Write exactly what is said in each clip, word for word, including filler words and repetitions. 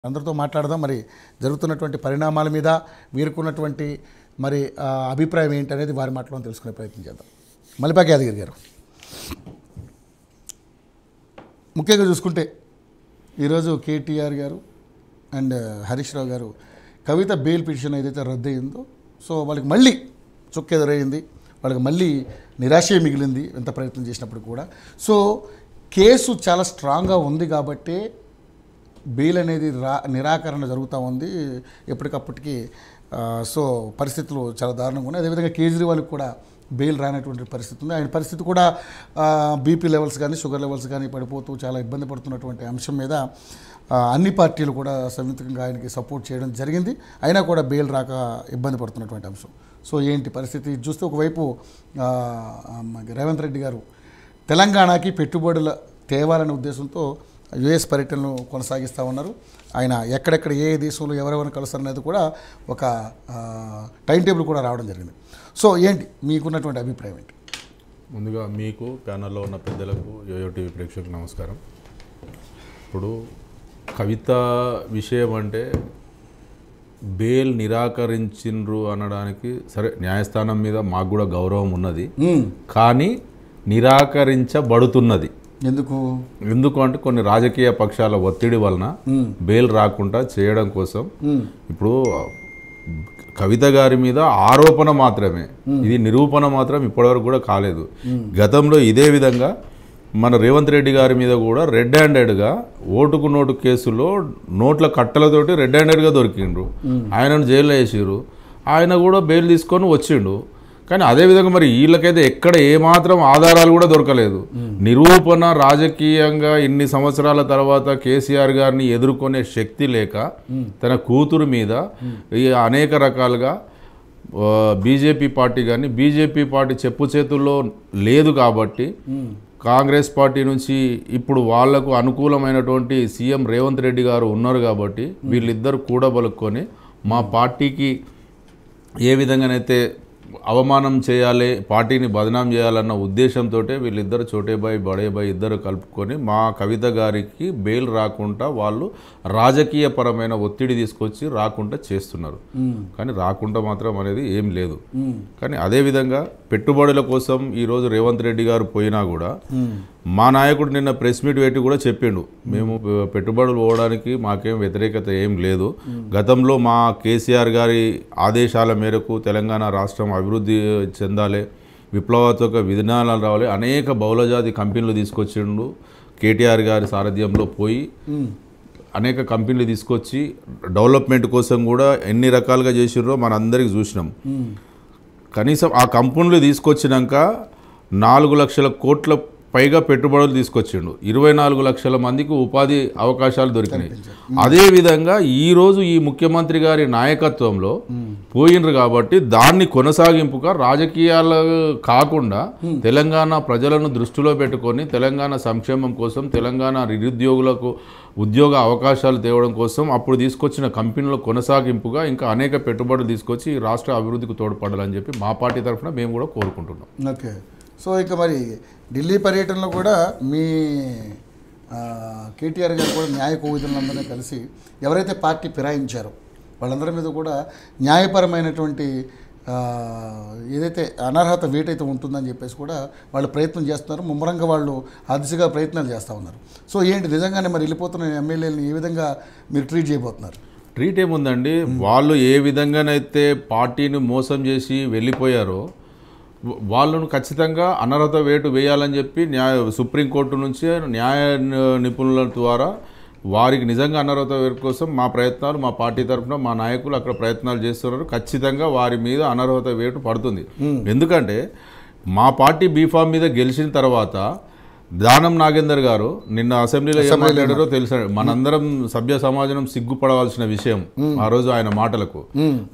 అందరితో మాట్లాడదాం మరి జరుగుతున్నటువంటి పరిణామాల మీద వీరుకున్నటువంటి మరి అభిప్రాయం ఏంటి అనేది వారి మాటలో తెలుసుకునే ప్రయత్నం చేద్దాం. మల్లిపాక యాదగిరి గారు, ముఖ్యంగా చూసుకుంటే ఈరోజు కేటీఆర్ గారు అండ్ హరీష్ రావు గారు కవిత బెయిల్ పిటిషన్ ఏదైతే రద్దు అయిందో, సో వాళ్ళకి మళ్ళీ చుక్క ఎదురైంది, వాళ్ళకి మళ్ళీ నిరాశే మిగిలింది ఎంత ప్రయత్నం చేసినప్పుడు కూడా. సో కేసు చాలా స్ట్రాంగ్గా ఉంది కాబట్టి బెయిల్ అనేది రా నిరాకరణ జరుగుతూ ఉంది ఎప్పటికప్పటికి. సో పరిస్థితులు చాలా దారుణంగా ఉన్నాయి. అదేవిధంగా కేజ్రీవాల్కి కూడా బెయిల్ రానటువంటి పరిస్థితి ఉంది. ఆయన పరిస్థితి కూడా బీపీ లెవెల్స్ కానీ షుగర్ లెవెల్స్ కానీ పడిపోతూ చాలా ఇబ్బంది పడుతున్నటువంటి అంశం మీద అన్ని పార్టీలు కూడా సంయుక్తంగా ఆయనకి సపోర్ట్ చేయడం జరిగింది. అయినా కూడా బెయిల్ రాక ఇబ్బంది పడుతున్నటువంటి అంశం. సో ఏంటి పరిస్థితి చూస్తే, ఒకవైపు రేవంత్ రెడ్డి గారు తెలంగాణకి పెట్టుబడుల తేవాలనే ఉద్దేశంతో యుఎస్ పర్యటనలు కొనసాగిస్తూ ఉన్నారు. ఆయన ఎక్కడెక్కడ ఏ దేశంలో ఎవరెవరిని కలుస్తారనేది కూడా ఒక టైం టేబుల్ కూడా రావడం జరిగింది. సో ఏంటి మీకున్నటువంటి అభిప్రాయం ఏంటి? ముందుగా మీకు ప్యానల్లో ఉన్న పెద్దలకు యోయో టీవీ ప్రేక్షకులకు నమస్కారం. ఇప్పుడు కవిత విషయం అంటే బెయిల్ నిరాకరించిండ్రు అనడానికి సరే, న్యాయస్థానం మీద మాకు కూడా గౌరవం ఉన్నది, కానీ నిరాకరించబడుతున్నది. ఎందుకు ఎందుకు అంటే కొన్ని రాజకీయ పక్షాల ఒత్తిడి వలన బెయిల్ రాకుండా చేయడం కోసం. ఇప్పుడు కవిత గారి మీద ఆరోపణ మాత్రమే, ఇది నిరూపణ మాత్రం ఇప్పటివరకు కూడా కాలేదు. గతంలో ఇదే విధంగా మన రేవంత్ రెడ్డి గారి మీద కూడా రెడ్ హ్యాండెడ్గా ఓటుకు నోటు కేసులో నోట్ల కట్టలతోటి రెడ్ హ్యాండెడ్గా దొరికిండ్రు, ఆయనను జైల్లో వేసిర్రు, ఆయన కూడా బెయిల్ తీసుకొని వచ్చిండు. కానీ అదేవిధంగా మరి వీళ్ళకైతే ఎక్కడ ఏమాత్రం ఆధారాలు కూడా దొరకలేదు. నిరూపణ రాజకీయంగా ఇన్ని సంవత్సరాల తర్వాత కేసీఆర్ గారిని ఎదుర్కొనే శక్తి లేక తన కూతురు మీద ఈ అనేక రకాలుగా బీజేపీ పార్టీ కానీ బీజేపీ పార్టీ చెప్పు చేతుల్లో లేదు కాబట్టి కాంగ్రెస్ పార్టీ నుంచి ఇప్పుడు వాళ్లకు అనుకూలమైనటువంటి సీఎం రేవంత్ రెడ్డి గారు ఉన్నారు కాబట్టి వీళ్ళిద్దరు కూడబలుక్కొని మా పార్టీకి ఏ విధంగానైతే అవమానం చేయాలి, పార్టీని బదనాం చేయాలన్న ఉద్దేశంతో వీళ్ళిద్దరు చోటేబాయ్ బడేబాయ్ ఇద్దరు కలుపుకొని మా కవిత గారికి బెయిల్ రాకుండా వాళ్ళు రాజకీయ పరమైన ఒత్తిడి తీసుకొచ్చి రాకుండా చేస్తున్నారు. కానీ రాకుండా మాత్రం అనేది ఏం లేదు. కానీ అదేవిధంగా పెట్టుబడుల కోసం ఈరోజు రేవంత్ రెడ్డి గారు పోయినా కూడా మా నాయకుడు నిన్న ప్రెస్ మీట్ పెట్టి కూడా చెప్పిండు, మేము పెట్టుబడులు పోవడానికి మాకేం వ్యతిరేకత ఏం లేదు. గతంలో మా కేసీఆర్ గారి ఆదేశాల మేరకు తెలంగాణ రాష్ట్రం అభివృద్ధి చెందాలి, విప్లవాత్మక విధానాలు రావాలి, అనేక బహుళజాతి కంపెనీలు తీసుకొచ్చిండు. కేటీఆర్ గారి సారథ్యంలో పోయి అనేక కంపెనీలు తీసుకొచ్చి డెవలప్మెంట్ కోసం కూడా ఎన్ని రకాలుగా చేసిండ్రో మనందరికీ చూసినాం. కనీసం ఆ కంపెనీలు తీసుకొచ్చినాక నాలుగు లక్షల కోట్ల పైగా పెట్టుబడులు తీసుకొచ్చిండు, ఇరవై నాలుగు లక్షల మందికి ఉపాధి అవకాశాలు దొరికినాయి. అదేవిధంగా ఈరోజు ఈ ముఖ్యమంత్రి గారి నాయకత్వంలో పోయినరు కాబట్టి దాన్ని కొనసాగింపుగా రాజకీయాలు కాకుండా తెలంగాణ ప్రజలను దృష్టిలో పెట్టుకొని తెలంగాణ సంక్షేమం కోసం, తెలంగాణ నిరుద్యోగులకు ఉద్యోగ అవకాశాలు తేవడం కోసం అప్పుడు తీసుకొచ్చిన కంపెనీల కొనసాగింపుగా ఇంకా అనేక పెట్టుబడులు తీసుకొచ్చి ఈ రాష్ట్ర అభివృద్ధికి తోడ్పడాలని చెప్పి మా పార్టీ తరఫున మేము కూడా కోరుకుంటున్నాం. ఓకే. సో ఇక మరి ఢిల్లీ పర్యటనలో కూడా మీ కేటీఆర్ గారు కూడా న్యాయ కోవిదులందరినీ కలిసి ఎవరైతే పార్టీ ఫిరాయించారో వాళ్ళందరి మీద కూడా న్యాయపరమైనటువంటి ఏదైతే అనర్హత వేటైతే ఉంటుందని చెప్పేసి కూడా వాళ్ళు ప్రయత్నం చేస్తున్నారు. ముమ్మరంగా వాళ్ళు ఆ దిశగా ప్రయత్నాలు చేస్తూ ఉన్నారు. సో ఏంటి నిజంగానే మరి వెళ్ళిపోతున్న ఎమ్మెల్యేలను ఏ విధంగా మీరు ట్రీట్ చేయబోతున్నారు? ట్రీట్ ఏముందండి, వాళ్ళు ఏ విధంగానైతే పార్టీని మోసం చేసి వెళ్ళిపోయారో వాళ్ళను ఖచ్చితంగా అనర్హత వేటు వేయాలని చెప్పి న్యాయ సుప్రీంకోర్టు నుంచి న్యాయ నిపుణుల ద్వారా వారికి నిజంగా అనర్హత వేటు కోసం మా ప్రయత్నాలు, మా పార్టీ తరఫున మా నాయకులు అక్కడ ప్రయత్నాలు చేస్తున్నారు. ఖచ్చితంగా వారి మీద అనర్హత వేటు పడుతుంది. ఎందుకంటే మా పార్టీ బీఫామ్ మీద గెలిచిన తర్వాత దానం నాగేందర్ గారు నిన్న అసెంబ్లీలో ఏం మాట్లాడారో తెలుసా? మనందరం సభ్య సమాజం సిగ్గుపడవలసిన విషయం ఆ రోజు ఆయన మాటలకు.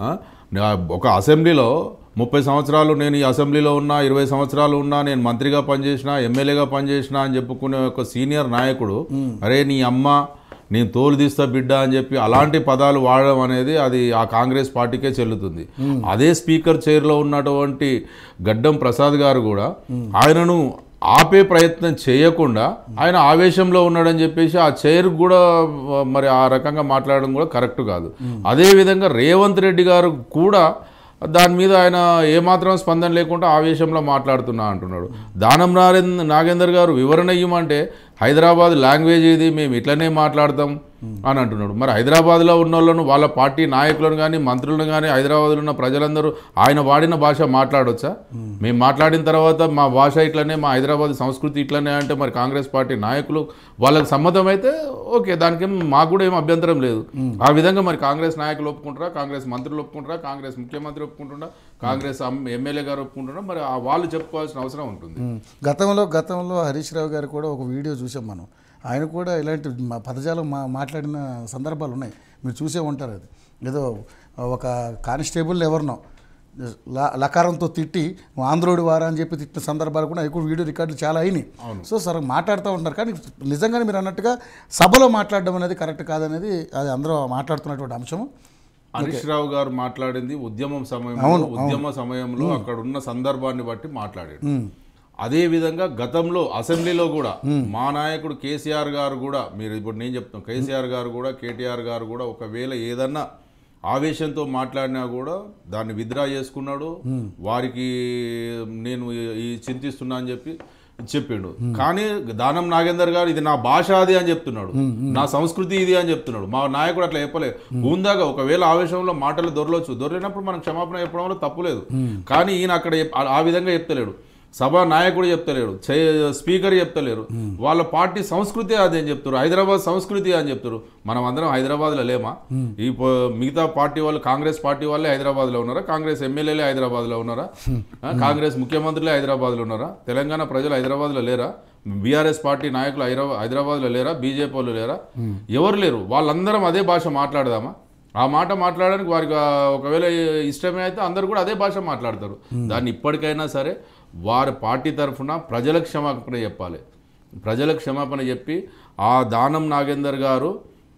ఒక అసెంబ్లీలో ముప్పై సంవత్సరాలు నేను ఈ అసెంబ్లీలో ఉన్నా, ఇరవై సంవత్సరాలు ఉన్నా, నేను మంత్రిగా పనిచేసినా, ఎమ్మెల్యేగా పనిచేసినా అని చెప్పుకునే ఒక సీనియర్ నాయకుడు అరే నీ అమ్మ నేను తోలు తీస్తా బిడ్డ అని చెప్పి అలాంటి పదాలు వాడడం అనేది అది ఆ కాంగ్రెస్ పార్టీకే చెల్లుతుంది. అదే స్పీకర్ చైర్లో ఉన్నటువంటి గడ్డం ప్రసాద్ గారు కూడా ఆయనను ఆపే ప్రయత్నం చేయకుండా ఆయన ఆవేశంలో ఉన్నాడని చెప్పేసి ఆ చైర్ కూడా మరి ఆ రకంగా మాట్లాడడం కూడా కరెక్ట్ కాదు. అదేవిధంగా రేవంత్ రెడ్డి గారు కూడా దాని మీద ఆయన ఏమాత్రం స్పందన లేకుండా ఆవేశంలో మాట్లాడుతున్నా అంటున్నాడు. దానం నారేంద్ర నాగేందర్ గారు వివరణ ఇవ్వమంటే హైదరాబాద్ లాంగ్వేజ్ ఇది, మేము ఇట్లనే మాట్లాడతాం అని అంటున్నాడు. మరి హైదరాబాద్లో ఉన్న వాళ్ళను, వాళ్ళ పార్టీ నాయకులను కానీ మంత్రులను కానీ హైదరాబాద్లో ఉన్న ప్రజలందరూ ఆయన వాడిన భాష మాట్లాడొచ్చా? మేము మాట్లాడిన తర్వాత మా భాష ఇట్లనే, మా హైదరాబాద్ సంస్కృతి ఇట్లనే అంటే మరి కాంగ్రెస్ పార్టీ నాయకులు వాళ్ళకి సమ్మతం అయితే ఓకే, దానికి మాకు కూడా ఏం అభ్యంతరం లేదు. ఆ విధంగా మరి కాంగ్రెస్ నాయకులు ఒప్పుకుంటారా, కాంగ్రెస్ మంత్రులు ఒప్పుకుంటారా, కాంగ్రెస్ ముఖ్యమంత్రి ఒప్పుకుంటున్నా, కాంగ్రెస్ ఎమ్మెల్యే గారు ఒప్పుకుంటున్నా, మరి వాళ్ళు చెప్పుకోవాల్సిన అవసరం ఉంటుంది. గతంలో గతంలో హరీష్ రావు గారు కూడా ఒక వీడియో చూసాం మనం. ఆయన కూడా ఇలాంటి పదజాలం మా మాట్లాడిన సందర్భాలు ఉన్నాయి, మీరు చూసే ఉంటారు. అది ఏదో ఒక కానిస్టేబుల్ ఎవరినో లకారంతో తిట్టి ఆంధ్రోడి వారా అని చెప్పి తిట్టిన సందర్భాలు కూడా ఎక్కువ వీడియో రికార్డులు చాలా అయినాయి. సో సరే మాట్లాడుతూ ఉంటారు, కానీ నిజంగానే మీరు అన్నట్టుగా సభలో మాట్లాడడం అనేది కరెక్ట్ కాదనేది అది అందరూ మాట్లాడుతున్నటువంటి అంశం. హరీష్ రావు గారు మాట్లాడింది ఉద్యమం సమయంలో, ఉద్యమ సమయంలో అక్కడ ఉన్న సందర్భాన్ని బట్టి మాట్లాడాడు. అదేవిధంగా గతంలో అసెంబ్లీలో కూడా మా నాయకుడు కేసీఆర్ గారు కూడా, మీరు ఇప్పుడు నేను చెప్తాను, కేసీఆర్ గారు కూడా కేటీఆర్ గారు కూడా ఒకవేళ ఏదన్నా ఆవేశంతో మాట్లాడినా కూడా దాన్ని విత్డ్రా చేసుకున్నాడు. వారికి నేను ఈ చింతిస్తున్నా అని చెప్పి చెప్పిండు. కానీ దానం నాగేందర్ గారు ఇది నా భాష అది అని చెప్తున్నాడు, నా సంస్కృతి ఇది అని చెప్తున్నాడు. మా నాయకుడు అట్లా చెప్పలేదు. ముందాగా ఒకవేళ ఆవేశంలో మాటలు దొరలవచ్చు, దొరికినప్పుడు మనం క్షమాపణ చెప్పడంలో తప్పులేదు. కానీ ఈయన అక్కడ ఆ విధంగా చెప్తలేడు, సభా నాయకుడు చెప్తలేడు, స్పీకర్ చెప్తలేరు, వాళ్ళ పార్టీ సంస్కృతి అదే అని చెప్తారు, హైదరాబాద్ సంస్కృతి అని చెప్తారు. మనం అందరం హైదరాబాద్లో లేమా? ఈ మిగతా పార్టీ వాళ్ళు, కాంగ్రెస్ పార్టీ వాళ్ళే హైదరాబాద్లో ఉన్నారా? కాంగ్రెస్ ఎమ్మెల్యేలే హైదరాబాద్లో ఉన్నారా? కాంగ్రెస్ ముఖ్యమంత్రులే హైదరాబాద్లో ఉన్నారా? తెలంగాణ ప్రజలు హైదరాబాద్లో లేరా? బీఆర్ఎస్ పార్టీ నాయకులు హైదరాబాద్ హైదరాబాద్లో లేరా? బీజేపీ వాళ్ళు లేరా? ఎవరు లేరు. వాళ్ళందరం అదే భాష మాట్లాడదామా? ఆ మాట మాట్లాడడానికి వారికి ఒకవేళ ఇష్టమే అయితే అందరూ కూడా అదే భాష మాట్లాడతారు. దాన్ని ఇప్పటికైనా సరే వారి పార్టీ తరఫున ప్రజలకు క్షమాపణ చెప్పాలి. ప్రజలకు క్షమాపణ చెప్పి ఆ దానం నాగేందర్ గారు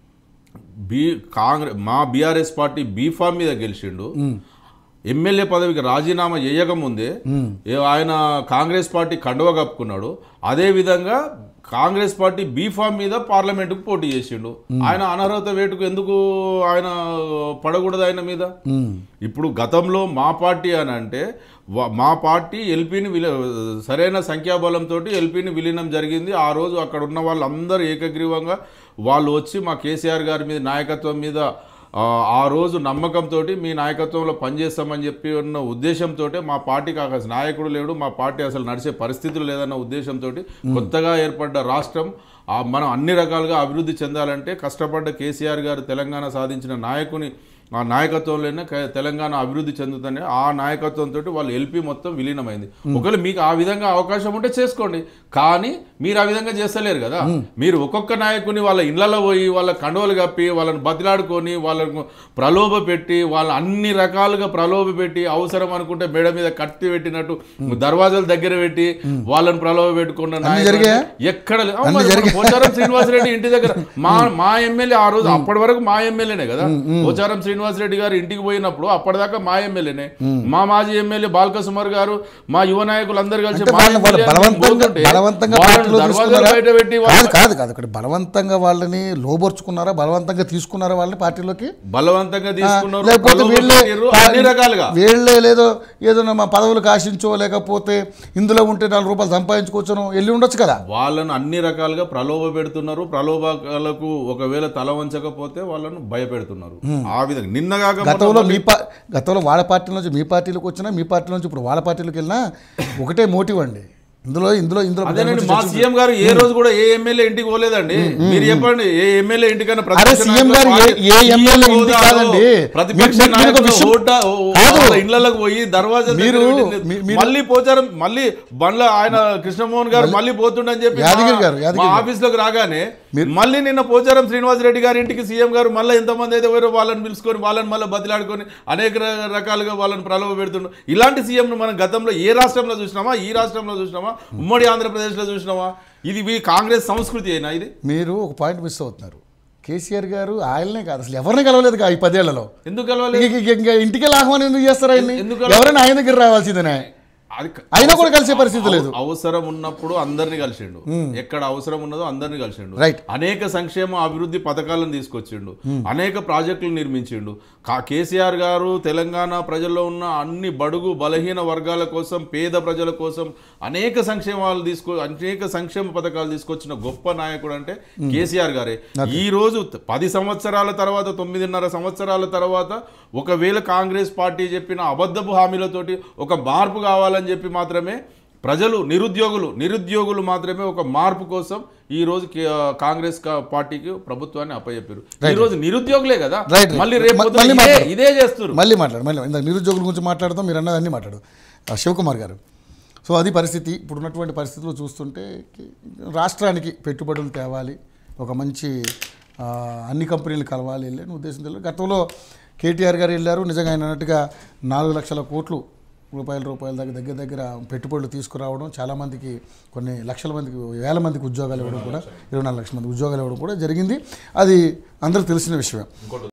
బీ కాంగ్రెస్ మా బీఆర్ఎస్ పార్టీ బీఫామ్ మీద గెలిచిండు, ఎమ్మెల్యే పదవికి రాజీనామా చేయకముందే ఆయన కాంగ్రెస్ పార్టీ కండువ కప్పుకున్నాడు. అదేవిధంగా కాంగ్రెస్ పార్టీ బీఫామ్ మీద పార్లమెంటుకు పోటీ చేసిండు. ఆయన అనర్హత వేటుకు ఎందుకు ఆయన పడకూడదు ఆయన మీద? ఇప్పుడు గతంలో మా పార్టీ అని అంటే మా పార్టీ ఎల్పీని విల సరైన సంఖ్యాబలంతో ఎల్పీని విలీనం జరిగింది. ఆ రోజు అక్కడ ఉన్న వాళ్ళందరూ ఏకగ్రీవంగా వాళ్ళు వచ్చి మా కేసీఆర్ గారి మీద నాయకత్వం మీద ఆ రోజు నమ్మకంతో మీ నాయకత్వంలో పనిచేస్తామని చెప్పి ఉన్న ఉద్దేశంతో మా పార్టీకి అసలు నాయకుడు లేడు, మా పార్టీ అసలు నడిచే పరిస్థితులు లేదన్న ఉద్దేశంతో కొత్తగా ఏర్పడ్డ రాష్ట్రం మనం అన్ని రకాలుగా అభివృద్ధి చెందాలంటే కష్టపడ్డ కేసీఆర్ గారు తెలంగాణ సాధించిన నాయకుని ఆ నాయకత్వంలోనే తెలంగాణ అభివృద్ధి చెందుతుంది. ఆ నాయకత్వంతో వాళ్ళు ఎల్పీ మొత్తం విలీనమైంది. ఒకవేళ మీకు ఆ విధంగా అవకాశం ఉంటే చేసుకోండి, కానీ మీరు ఆ విధంగా చేస్తలేరు కదా. మీరు ఒక్కొక్క నాయకుని వాళ్ళ ఇళ్లలో పోయి వాళ్ళ కండువలు కప్పి వాళ్ళని బతిలాడుకొని వాళ్ళకు ప్రలోభ పెట్టి వాళ్ళ అన్ని రకాలుగా ప్రలోభ పెట్టి అవసరం అనుకుంటే మేడ మీద కత్తి పెట్టినట్టు దర్వాజాల దగ్గర పెట్టి వాళ్ళని ప్రలోభ పెట్టుకున్న నాయకులు ఎక్కడ పోచారం శ్రీనివాసరెడ్డి ఇంటి దగ్గర మా మా ఎమ్మెల్యే ఆ రోజు అప్పటి వరకు మా ఎమ్మెల్యేనే కదా. పోచారం శ్రీనివాసరెడ్డి గారు ఇంటికి పోయినప్పుడు అప్పటిదాకా మా ఎమ్మెల్యేనే, మా మాజీ ఎమ్మెల్యే బాల్క సుమార్ గారు, మా యువ నాయకులు అందరు కలిసి బలవంతంగా వాళ్ళని లోబర్చుకున్నారా, బలవంతంగా తీసుకున్నారా వాళ్ళని పార్టీలోకి? బలవంతంగా తీసుకున్నారు. వీళ్ళే లేదో ఏదో మా పదవులకు ఆశించో లేకపోతే ఇందులో ఉంటే నాలుగు రూపాయలు సంపాదించుకోవచ్చో వెళ్ళి ఉండొచ్చు కదా. వాళ్ళను అన్ని రకాలుగా ప్రలోభ పెడుతున్నారు. ప్రలోభాలకు ఒకవేళ తల వంచకపోతే వాళ్ళను భయపెడుతున్నారు. ఆ విధంగా నిన్నగా గతంలో మీ పా గతంలో వాళ్ళ పార్టీ నుంచి మీ పార్టీలోకి వచ్చినా, మీ పార్టీ నుంచి ఇప్పుడు వాళ్ళ పార్టీలోకి వెళ్ళినా ఒకటే మోటివ్ అండి. ఇందులో ఇందులో ఇందులో మా సీఎం గారు ఏ రోజు కూడా ఏ ఎమ్మెల్యే ఇంటికి పోలేదండి. మీరు చెప్పండి, ఏ ఎమ్మెల్యే ఇంటికైనా ప్రతిపక్ష ఇళ్లకు పోయి దర్వాజా మళ్ళీ పోచారం మళ్ళీ బండ్ల ఆయన కృష్ణమోహన్ గారు మళ్ళీ పోతుండని చెప్పి మా ఆఫీస్ లోకి రాగానే మళ్ళీ నిన్న పోచారం శ్రీనివాసరెడ్డి గారి ఇంటికి సీఎం గారు మళ్ళీ ఎంతమంది అయితే ఎవరో వాళ్ళని పిలుచుకొని వాళ్ళని మళ్ళీ బతిలాడుకొని అనేక రకాలుగా వాళ్ళని ప్రలోభ పెడుతుండ్రు. ఇలాంటి సీఎంను మనం గతంలో ఏ రాష్ట్రంలో చూసినామా, ఈ రాష్ట్రంలో చూసినామా, ఉమ్మడి ఆంధ్రప్రదేశ్లో చూసినావా? ఇది కాంగ్రెస్ సంస్కృతి అయినా? ఇది మీరు ఒక పాయింట్ మిస్ అవుతున్నారు. కేసీఆర్ గారు ఆయననే కాదు అసలు ఎవరిని కలవలేదు ఈ పదేళ్లలో. ఎందుకు కలవలేదు? ఇంకా ఇంటికి ఆహ్వానం ఎందుకు చేస్తారు? ఆయన్ని ఎవరైనా ఆయన దగ్గర రావాల్సిందేనే. అది అయినా కూడా కలిసే పరిస్థితి లేదు. అవసరం ఉన్నప్పుడు అందరిని కలిసిండు, ఎక్కడ అవసరం ఉన్నదో అందరిని కలిసిండు, రైట్. అనేక సంక్షేమ అభివృద్ధి పథకాలను తీసుకొచ్చిండు, అనేక ప్రాజెక్టులు నిర్మించిండు. కేసీఆర్ గారు తెలంగాణ ప్రజల్లో ఉన్న అన్ని బడుగు బలహీన వర్గాల కోసం, పేద ప్రజల కోసం అనేక సంక్షేమాలు తీసుకో అనేక సంక్షేమ పథకాలు తీసుకొచ్చిన గొప్ప నాయకుడు అంటే కేసీఆర్ గారే. ఈ రోజు పది సంవత్సరాల తర్వాత, తొమ్మిదిన్నర సంవత్సరాల తర్వాత ఒకవేళ కాంగ్రెస్ పార్టీ చెప్పిన అబద్ధపు హామీలతోటి ఒక మార్పు కావాలని చెప్పి మాత్రమే ప్రజలు, నిరుద్యోగులు నిరుద్యోగులు మాత్రమే ఒక మార్పు కోసం ఈ రోజు కాంగ్రెస్ పార్టీకి ప్రభుత్వాన్ని అప్పచెప్పారు. ఈ రోజు నిరుద్యోగులే కదా, మళ్ళీ రేపు ఇదే చేస్తారు. మళ్ళీ మాట్లాడు మళ్ళీ ఇందాక నిరుద్యోగుల గురించి మాట్లాడతాం, మీరు అన్నది అన్నీ మాట్లాడు శివకుమార్ గారు. సో అది పరిస్థితి. ఇప్పుడు ఉన్నటువంటి పరిస్థితులు చూస్తుంటే రాష్ట్రానికి పెట్టుబడులు తేవాలి, ఒక మంచి అన్ని కంపెనీలు కలవాలి వెళ్ళని ఉద్దేశం తెలియదు. గతంలో కేటీఆర్ గారు వెళ్ళారు, నిజంగా ఆయన అన్నట్టుగా నాలుగు లక్షల కోట్లు రూపాయల రూపాయల దగ్గర దగ్గర దగ్గర పెట్టుబడులు తీసుకురావడం, చాలామందికి కొన్ని లక్షల మందికి, వేల మందికి ఉద్యోగాలు ఇవ్వడం కూడా, ఇరవై నాలుగు లక్షల మంది ఉద్యోగాలు ఇవ్వడం కూడా జరిగింది. అది అందరికీ తెలిసిన విషయం.